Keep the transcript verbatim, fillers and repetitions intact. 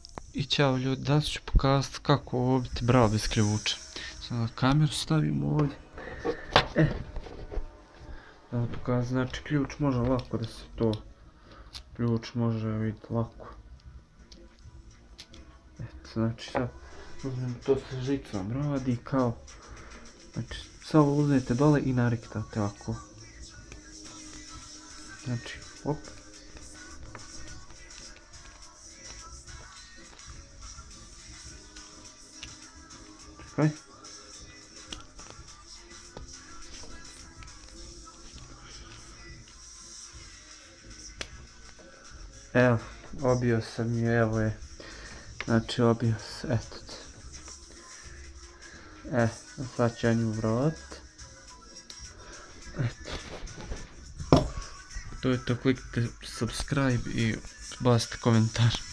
I ćao ljudi, danas ću pokazati kako obiti brao bez ključa. Sada kameru stavimo ovdje. E. Da pokazati, znači ključ može lako da se to... Ključ može vidjeti lako. Eto, znači sad uzmemo to sa žicom, radi kao... Znači, samo uzmete dole i nariktate ovako. Znači, op. Čekaj. Evo, obio sam ju, evo je. Znači, obio sam, eto. E, sad ću ja nju vratiti. Eto. To je to, kliknite subscribe i bacite komentar.